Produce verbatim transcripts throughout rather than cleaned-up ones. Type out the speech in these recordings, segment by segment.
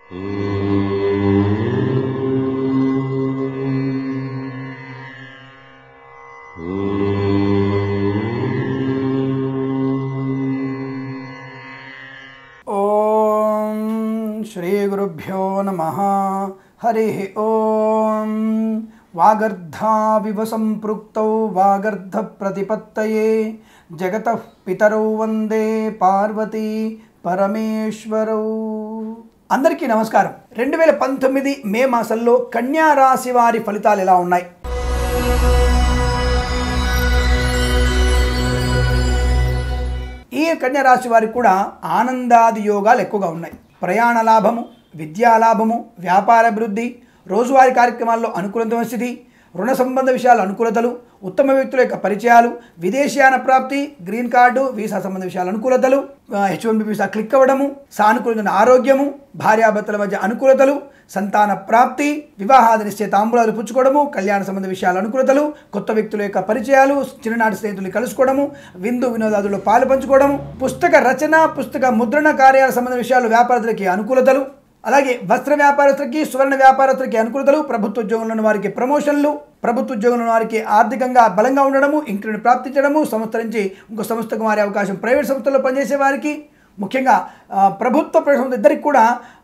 ఓం శ్రీ గురుభ్యో నమః. హరి ఓం. వాగర్ధావివ సంపృక్తౌ వాగర్ధ ప్రతిపత్తయే జగతః పితరౌ వందే పార్వతీ పరమేశ్వరౌ. అందరికీ నమస్కారం. రెండు వేల పంతొమ్మిది మే మాసంలో కన్యా రాశి వారి ఫలితాలు ఎలా ఉన్నాయి? ఈ కన్యా రాశి వారికి కూడా ఆనందాది యోగాలు ఎక్కువగా ఉన్నాయి. ప్రయాణ లాభము, విద్యా లాభము, వ్యాపార అభివృద్ధి, రోజువారీ కార్యక్రమాల్లో అనుకూలతమైన స్థితి, రుణ సంబంధ విషయాలు అనుకూలతలు, ఉత్తమ వ్యక్తుల యొక్క పరిచయాలు, విదేశీయాన ప్రాప్తి, గ్రీన్ కార్డు, వీసా సంబంధ విషయాలు అనుకూలతలు, H one B visa click అవ్వడము, సానుకూలమైన ఆరోగ్యము, భార్యాభర్తల మధ్య అనుకూలతలు, సంతాన ప్రాప్తి, వివాహాది నిశ్చయ తాంబూలాలు పుచ్చుకోవడము, కళ్యాణ సంబంధ విషయాల అనుకూలతలు, కొత్త వ్యక్తుల యొక్క పరిచయాలు, చిన్ననాటి స్నేహితులు కలుసుకోవడము, విందు వినోదాదుల్లో పాలు పంచుకోవడము, పుస్తక రచన, పుస్తక ముద్రణ కార్యాల సంబంధ విషయాలు వ్యాపారస్తులకి అనుకూలతలు, అలాగే వస్త్ర వ్యాపారస్తులకి, సువర్ణ వ్యాపారస్తులకి అనుకూలతలు, ప్రభుత్వ ఉద్యోగంలో ఉన్న వారికి ప్రమోషన్లు, ప్రభుత్వ ఉద్యోగంలో ఉన్న వారికి ఆర్థికంగా బలంగా ఉండడము, ఇంక్రిని ప్రాప్తించడము, సంస్థ నుంచి ఇంకో సంస్థకు మారే అవకాశం, ప్రైవేట్ సంస్థల్లో పనిచేసే వారికి, ముఖ్యంగా ప్రభుత్వ సంస్థ ఇద్దరికి కూడా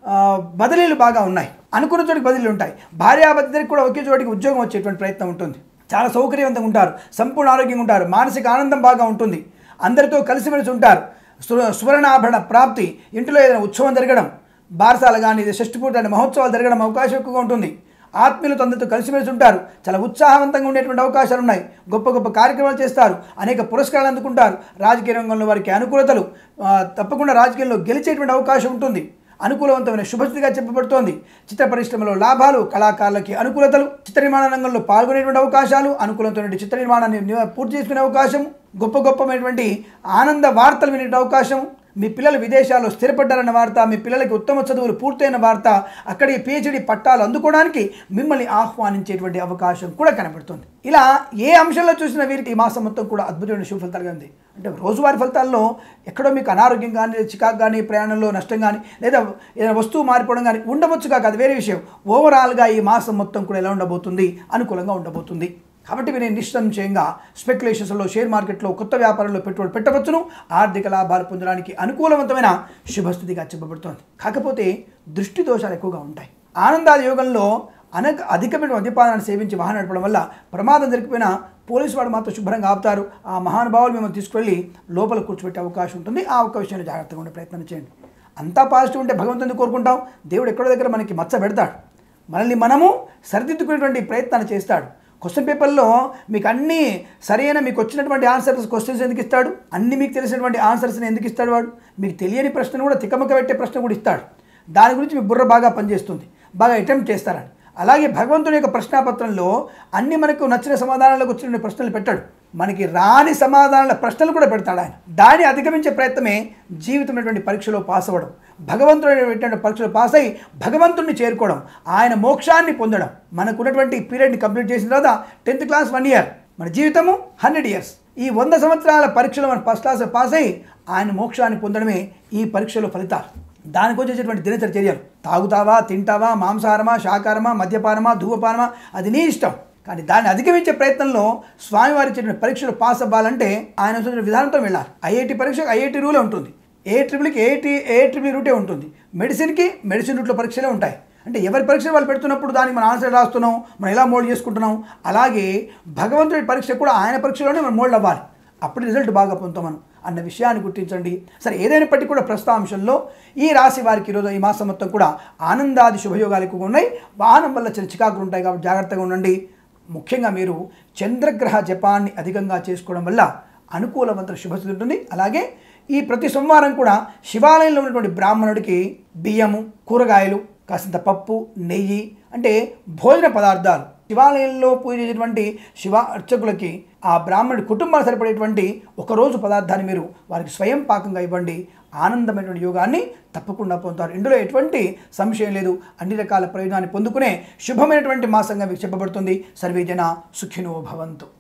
బదిలీలు బాగా ఉన్నాయి. అనుకున్న చోటికి బదిలీలు ఉంటాయి. భార్యాభర్తలకు కూడా ఒకే చోటికి ఉద్యోగం వచ్చేటువంటి ప్రయత్నం ఉంటుంది. చాలా సౌకర్యవంతంగా ఉంటారు, సంపూర్ణ ఆరోగ్యంగా ఉంటారు, మానసిక ఆనందం బాగా ఉంటుంది, అందరితో కలిసిమెలిసి ఉంటారు. సువర్ణాభరణ ప్రాప్తి, ఇంటిలో ఏదైనా ఉత్సవం జరగడం, బారసాల కానీ షష్ఠపూర్తి అనే మహోత్సవాలు జరగడం అవకాశం ఎక్కువగా ఉంటుంది. ఆత్మీయులతో అందరితో కలిసిమెలిసి ఉంటారు. చాలా ఉత్సాహవంతంగా ఉండేటువంటి అవకాశాలు ఉన్నాయి. గొప్ప గొప్ప కార్యక్రమాలు చేస్తారు, అనేక పురస్కారాలు అందుకుంటారు. రాజకీయ రంగంలో వారికి అనుకూలతలు, తప్పకుండా రాజకీయంలో గెలిచేటువంటి అవకాశం ఉంటుంది. అనుకూలవంతమైన శుభస్థితిగా చెప్పబడుతోంది. చిత్ర పరిశ్రమలో లాభాలు, కళాకారులకి అనుకూలతలు, చిత్ర నిర్మాణ రంగంలో పాల్గొనేటువంటి అవకాశాలు, అనుకూలమైన చిత్ర నిర్మాణాన్ని పూర్తి చేసుకునే అవకాశం, గొప్ప గొప్పమైనటువంటి ఆనంద వార్తలు వినే అవకాశం, మీ పిల్లలు విదేశాల్లో స్థిరపడ్డారన్న వార్త, మీ పిల్లలకి ఉత్తమ చదువులు పూర్తయిన వార్త, అక్కడి పిహెచ్డి పట్టాలు అందుకోవడానికి మిమ్మల్ని ఆహ్వానించేటువంటి అవకాశం కూడా కనబడుతుంది. ఇలా ఏ అంశంలో చూసినా వీరికి ఈ మాసం మొత్తం కూడా అద్భుతమైన శుభ ఫలితాలుగా ఉంది. అంటే రోజువారీ ఫలితాల్లో ఎక్కడో మీకు అనారోగ్యం కానీ, చికాకు కానీ, ప్రయాణంలో నష్టం కానీ, లేదా ఏదైనా వస్తువు మారిపోవడం కానీ ఉండవచ్చు కాక, అది వేరే విషయం. ఓవరాల్గా ఈ మాసం మొత్తం కూడా ఎలా ఉండబోతుంది? అనుకూలంగా ఉండబోతుంది. కాబట్టి మీరు నిశ్చయంగా స్పెక్యులేషన్స్లో, షేర్ మార్కెట్లో, కొత్త వ్యాపారంలో పెట్టుబడి పెట్టవచ్చును. ఆర్థిక లాభాలు పొందడానికి అనుకూలవంతమైన శుభస్థితిగా చెప్పబడుతోంది. కాకపోతే దృష్టి దోషాలు ఎక్కువగా ఉంటాయి. ఆనందాది యోగంలో అనేక అధికమైన మద్యపానాన్ని సేవించి వాహనం నడపడం వల్ల ప్రమాదం జరిగిపోయినా పోలీసు వాడు మాత్రం శుభ్రంగా ఆపుతారు. ఆ మహానుభావులు మిమ్మల్ని తీసుకెళ్ళి లోపల కూర్చోబెట్టే అవకాశం ఉంటుంది. ఆ ఒక్క విషయంలో జాగ్రత్తగా ఉండే ప్రయత్నం చేయండి. అంతా పాజిటివ్ ఉంటే భగవంతుని కోరుకుంటాం. దేవుడు ఎక్కడో దగ్గర మనకి మచ్చ పెడతాడు. మనల్ని మనము సరిదిద్దుకునేటువంటి ప్రయత్నాన్ని చేస్తాడు. క్వశ్చన్ పేపర్లో మీకు అన్నీ సరైన మీకు వచ్చినటువంటి ఆన్సర్స్ క్వశ్చన్స్ ఎందుకు ఇస్తాడు? అన్నీ మీకు తెలిసినటువంటి ఆన్సర్స్ని ఎందుకు ఇస్తాడు? వాడు మీకు తెలియని ప్రశ్న కూడా, తికమక పెట్టే ప్రశ్న కూడా ఇస్తాడు. దాని గురించి మీ బుర్ర బాగా పనిచేస్తుంది, బాగా అటెంప్ట్ చేస్తారని. అలాగే భగవంతుని యొక్క ప్రశ్నాపత్రంలో అన్ని మనకు నచ్చిన సమాధానాలకు వచ్చిన ప్రశ్నలు పెట్టాడు, మనకి రాని సమాధానాల ప్రశ్నలు కూడా పెడతాడు ఆయన. దాన్ని అధిగమించే ప్రయత్నమే జీవితమైనటువంటి పరీక్షలో పాస్ అవ్వడం, భగవంతుడు పరీక్షలో పాస్ అయ్యి భగవంతుడిని చేరుకోవడం, ఆయన మోక్షాన్ని పొందడం. మనకు ఉన్నటువంటి పీరియడ్ని కంప్లీట్ చేసిన తర్వాత టెన్త్ క్లాస్ వన్ ఇయర్, మన జీవితము హండ్రెడ్ ఇయర్స్. ఈ వంద సంవత్సరాల పరీక్షలో మనం ఫస్ట్ క్లాస్ పాస్ అయ్యి ఆయన మోక్షాన్ని పొందడమే ఈ పరీక్షలో ఫలితాలు. దానికి వచ్చేటువంటి దినచర్య చర్యలు, తాగుతావా, తింటావా, మాంసాహారమా, శాకాహారమా, మద్యపానమా, ధూమపానమా, అది నీ ఇష్టం. కానీ దాన్ని అధిగమించే ప్రయత్నంలో స్వామివారి ఇచ్చిన పరీక్షలు పాస్ అవ్వాలంటే ఆయన వచ్చిన విధానంతో వెళ్ళాలి. ఐఐటి పరీక్షకు ఐఐటి రూలే ఉంటుంది, ఏ ట్రిపుల్కి ఏఐటి ఏ ట్రిపుల్ రూటే ఉంటుంది, మెడిసిన్కి మెడిసిన్ రూట్లో పరీక్షలే ఉంటాయి. అంటే ఎవరి పరీక్షలు వాళ్ళు పెడుతున్నప్పుడు దానికి మనం ఆన్సర్ రాస్తున్నాం, మనం ఎలా మోల్డ్ చేసుకుంటున్నాం. అలాగే భగవంతుడి పరీక్ష కూడా ఆయన పరీక్షలోనే మనం మోల్డ్ అవ్వాలి, అప్పుడు రిజల్ట్ బాగా పొందుతాం మనం అన్న విషయాన్ని గుర్తించండి. సరే, ఏదైనప్పటికీ కూడా ప్రస్తుతాంశంలో ఈ రాశి వారికి ఈరోజు ఈ మాసం మొత్తం కూడా ఆనందాది శుభయోగాలు ఎక్కువగా ఉన్నాయి. వాహనం వల్ల చిన్న చికాకులు ఉంటాయి కాబట్టి జాగ్రత్తగా ఉండండి. ముఖ్యంగా మీరు చంద్రగ్రహ జపాన్ని అధికంగా చేసుకోవడం వల్ల అనుకూలవంతమైన శుభస్థితి ఉంటుంది. అలాగే ఈ ప్రతి సోమవారం కూడా శివాలయంలో ఉన్నటువంటి బ్రాహ్మణుడికి బియ్యము, కూరగాయలు, కాసింత పప్పు, నెయ్యి అంటే భోజన పదార్థాలు, శివాలయంలో పూజ చేసేటువంటి శివ అర్చకులకి ఆ బ్రాహ్మణుడి కుటుంబాలు సరిపడేటువంటి ఒకరోజు పదార్థాన్ని మీరు వారికి స్వయం పాకంగా ఇవ్వండి. ఆనందమైనటువంటి యోగాన్ని తప్పకుండా పొందుతారు. ఇందులో ఎటువంటి సంశయం లేదు. అన్ని రకాల ప్రయోజనాన్ని పొందుకునే శుభమైనటువంటి మాసంగా మీకు చెప్పబడుతుంది. సర్వే జన సుఖినో భవంతు.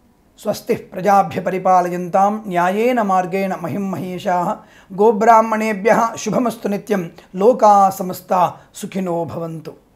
స్వస్తి ప్రజాభ్య పరిపాలయంతాం న్యాయేన మార్గేణ మహిం మహేషాః గోబ్రాహ్మణేభ్యः శుభమస్తు నిత్యం లోకా సమస్తా సుఖినో భవంతు.